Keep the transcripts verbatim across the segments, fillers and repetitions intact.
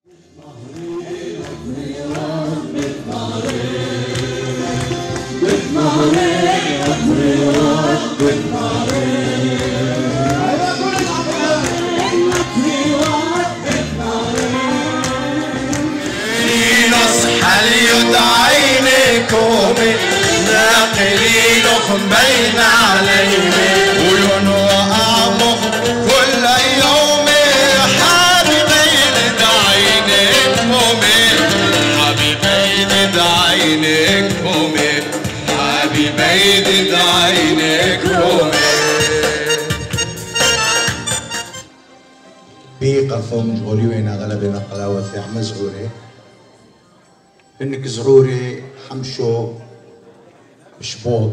ناقلينكم بين عليهم ونوقعهم كل يوم حبيبين دعينكم حبيبين دعينكم حبيبين دعينكم بقرثوم جغولي وين غلبنا قلاوة عم زغوري انك زغوري حمشو شبوط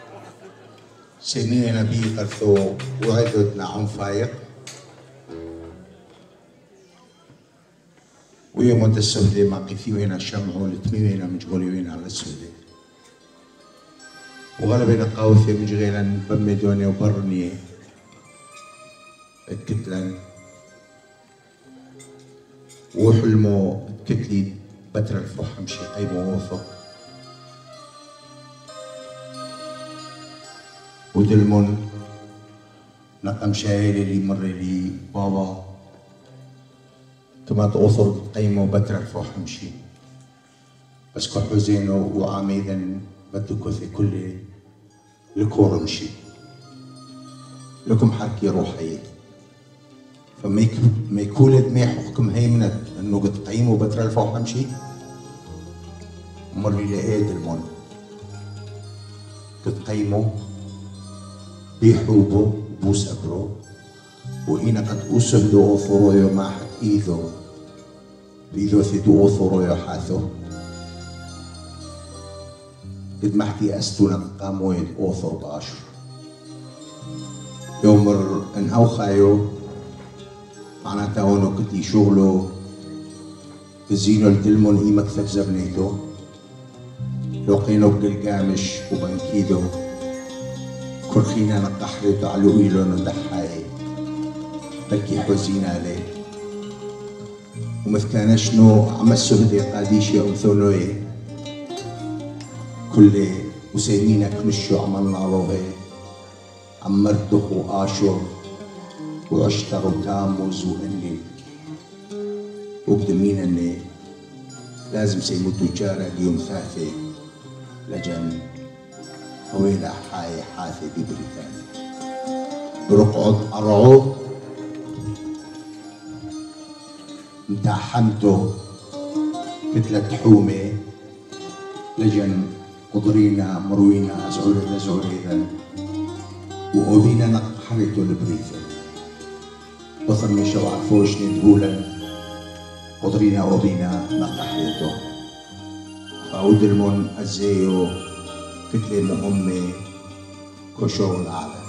سنين بي قرثو وعددنا عم فايق ويوم السودي ما قيثي وين الشمعو لتمي وين مجغولي وين على السودي وغلبنا قاوثي مجغيلا بمدوني وبرني الكتلان وحلمو كتلي بتر الفحم شي قيمو وفق ودلمون نقم شايلي اللي مر لي بابا كما تأثر قيمو بتر الفحم شي بس كحوزينو وعاميدا بدكوثي كل الكورم شي لكم حكي روحي فما ما يكون دمي حكم هيمنة انه قد قيموا بتر الفوحم شي مر لقيت المون قد قيموا بيحوبوا بوس ابرو وإنا قد أسهدوا أوثرويو ما حد إيذو بيذو ثدو أوثرويو حاثو قد محكي أستونا قاموين أوثر باشر يومر انهو خايو معناتها هونو كنتي شغلو تزينو التلمون إيمك تكذبنيتو لوقينو بقلقامش وبنكيدو كرخينا نقحرتو علو إيلو ندحاي بلكي حزين عليه ومثكانشنو عم السهدي قاديشي أمثونوي كل وسيمينا كنشو عملنا روهي عمرتخو آشور وعشتروا تاموز واني وقدمين اني لازم سيمو تجارة اليوم ثاثي لجن طويلة حاي حاثي ببريتانيا برقعد أرعو متاحمتو كتلة حومي لجن قدرينا مروينا أزعوري لزعوري وأبينا نقحرتو لبريتانيا بصر من شوع فوش ندهولا قدرينا وبينا نقحيتو فاود المون أزيو كتلة مهمة كشغل العالم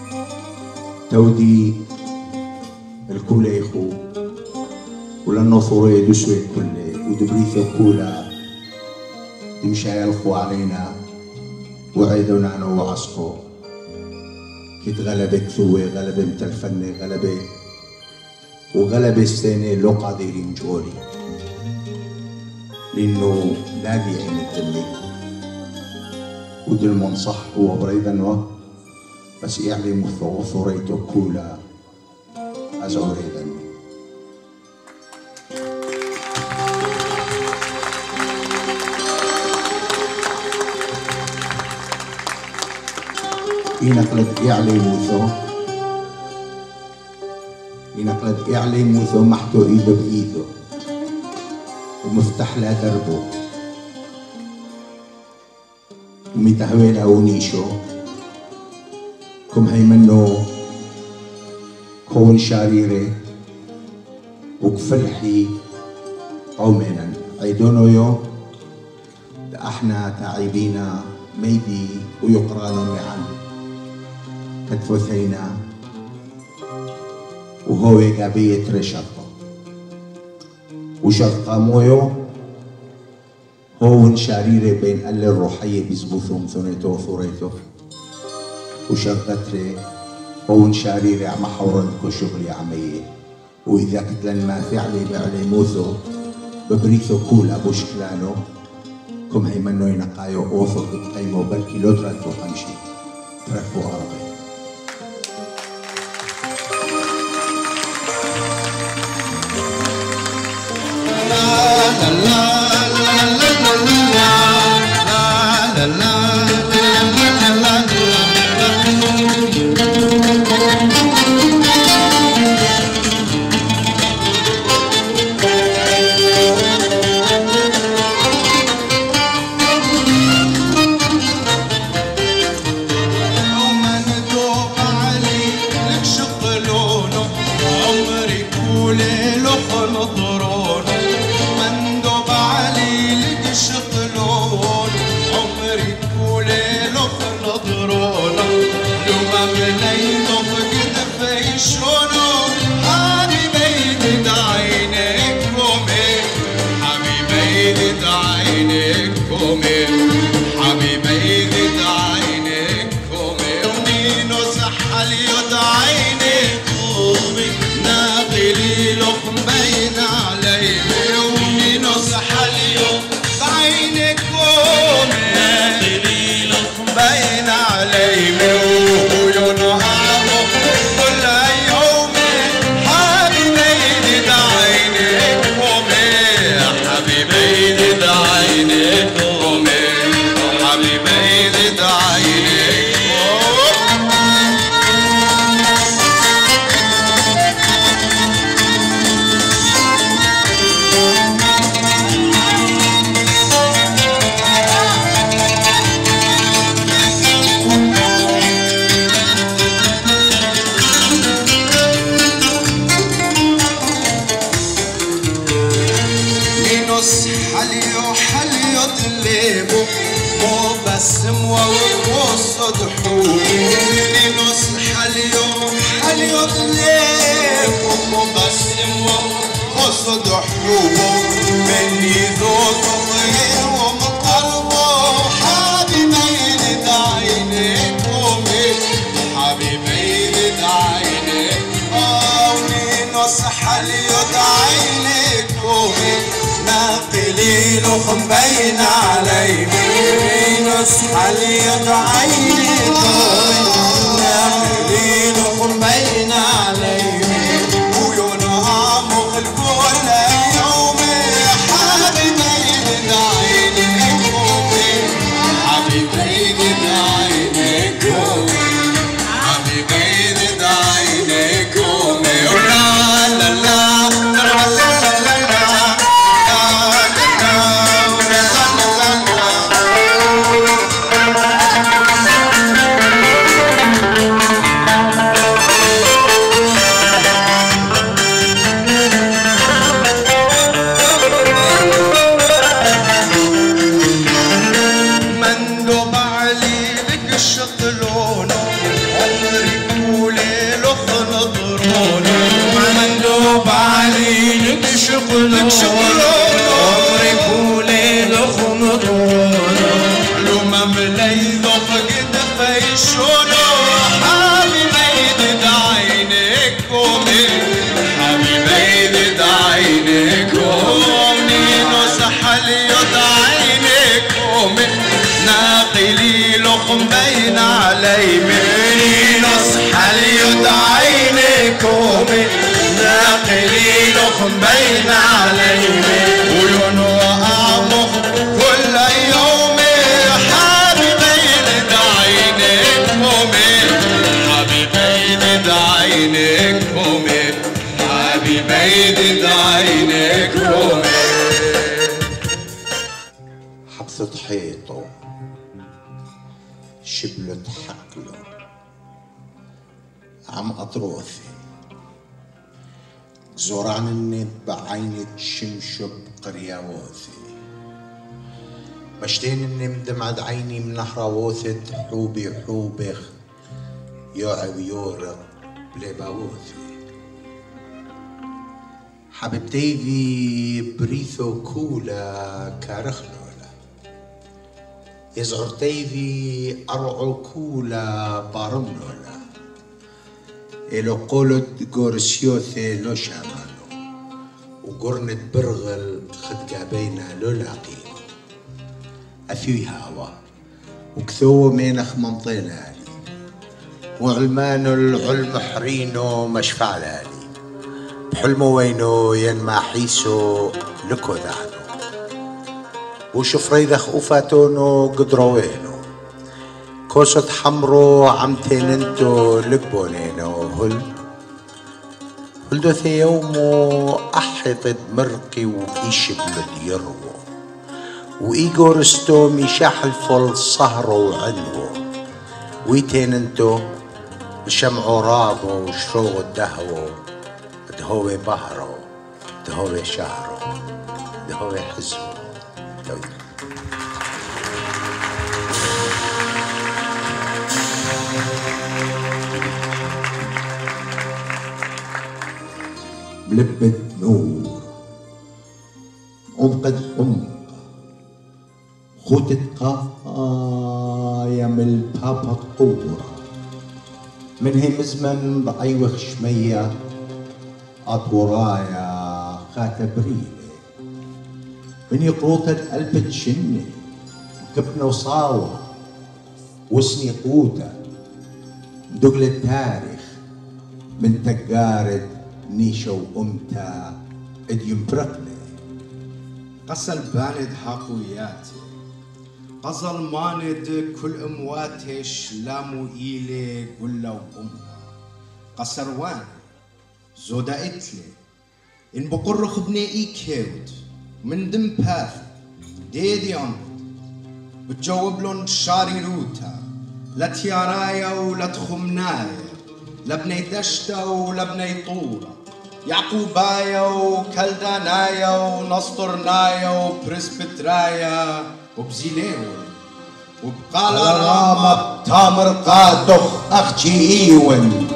تودي الكوليخو ولانو ثوري دسوي كله ودبريثو كولا تمشي يلخو علينا وعيدونا أنا وعسكو كيت غلبك ثوي غلبة متلفني غلبة وغلبة السنة لو قادرين جوري لأنه نادي عين التمي ودلمون صح هو بريدا و بس يعلم ثوريتو كولا أزوريدا ينقلت يعلم ثو ينقلت يعلم ثو محتو إيدو بإيدو ومفتح لها دربه ومتهوي لها ونيشو كم هي منه كون شاريري وكفلحي قومنا عيدونو يو احنا تعيبينا ميدي ويقرانو معا كتفو ثينا وهو قابية رشطة وشرطة مويو هو شاريري بين قل الروحية بيزبوثهم ثنيتو ثوريتو وشرطتري هو شاريري عم حورن كو شغلي عمية وإذا كتلن ما فعلي بعلي موثو ببريثو كولا بوشكلانو كم هيمنو ينقايو أوثو قيمو بركي لو ترثو خمشي ترثو عربي لا لا لا لا لا لا لا بين علي نصحى اليد عينكم ناقلينكم بين علي ويونها مخل كل يوم حبيبين عينكم حبيبين عينكم حبيبين عينكم لا لا لا بين علي مني نصحى اليد عينكم ناقلي لكم بين علي عيون وأعمق كل يوم حبيبين عينكم حبيبين عينكم حبيبين عينكم حبسة حيطه شبلة حقله عم أطروثي زوران الند بعينة شمشب قرياوثي بشتين النم دمعد عيني من نحراوثت حوبي حوبخ يوعب يورق بلباوثي حبيبتي في بريثو كولا كارخلولا يزعرتي في أرعو كولا بارنولا إلو قولت غورسيوثي لو شاما وقرنة برغل خد قابينا للاقينا أثوي هوا وكثو مينخ منطينا لي وعلمان العلم حرينو مشفع لالي بحلمو وينو ينما حيسو لكو دانو وشفريدخ أفاتونو قدروينو كوسة حمرو عمتين انتو لقبونينو هل هلدو ثي يومو أحطت مرقي وإيش بمليرو وإيجور ستومي شحل فل صهرو وعنو ويتين انتو شمعو رابو وشروغ الدهو دهوي بهرو دهوي شهرو دهوي حزو دهوي بلبة نور عمقد عمق خوتة قايم البابا قورة من هي مزمن بعيوخ شمية عطورايا خاتبريلي من يقروطة قلب تشني كبنة وصاوة وسني قوتة دقل التاريخ من تجارة نيشو وأمتا اديم برقلي قصل باند حقوياتي قصل ماند كل امواتش لامو إيلي قلا وأمها قصر وان زودا إتلي إن بقر خبني إي كيوت من دم باث ديدي عمد بتجاوب لون شاري روتا لا تيارايا ولا تخمنايا لا بني دشتا ولا بني طورة يعقوبايا وكلدانايا ونسطرنايا وبرسبترايا وبزيليو وبقالا راما تامر قادخ أختي إيون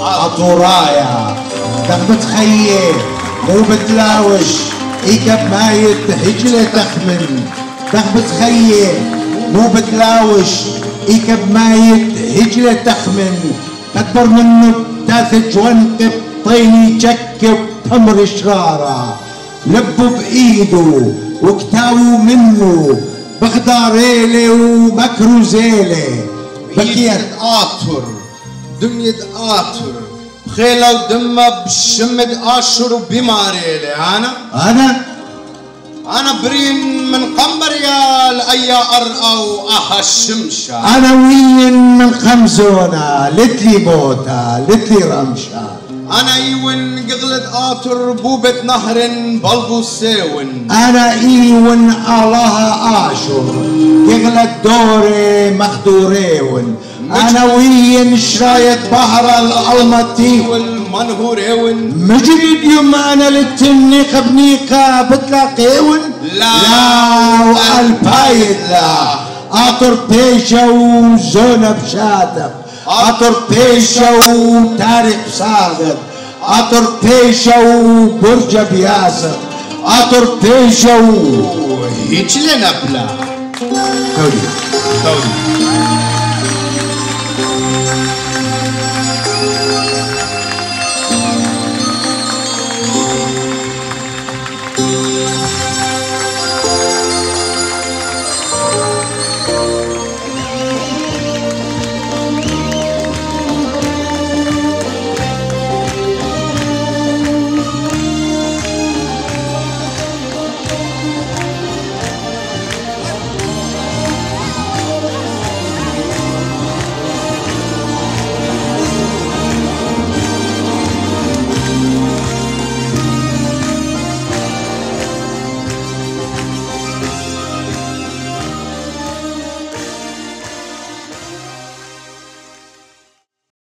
عطورايا دم بتخيل مو بتلاوش إيكب مايت هجلة تخمن دم بتخيل مو بتلاوش إيكب مايت هجلة تخمن أكبر منه تاثج وانقب طيني جكب تمر شرارة لبه بإيده وكتاو منه بخداريلي ومكروزيلي بكيت آطر دنيا آطر بخيلة ودمة بشمد آشر وبماريلي أنا أنا أنا برين من قمبريا لأي أرقى وأحا الشمشة أنا وين من خمزونة لتلي بوتا لتلي رمشة أنا إيون قغلت آطر بوبة نهر بلبو سيون أنا إيون الله آشر يغلت دوري مخدوريون أنا وين شراية بحر الألمتي والمنهوريون مجرد يوم أنا للتني خبنيقة بتلاقيون لا لا والبايد لا أطر بيشة وزونة بشاتف أطر بيشة وتاريخ صادق أطر بيشة وبرج بياسر أطر بيشة و هيك لنا بلا كودي كودي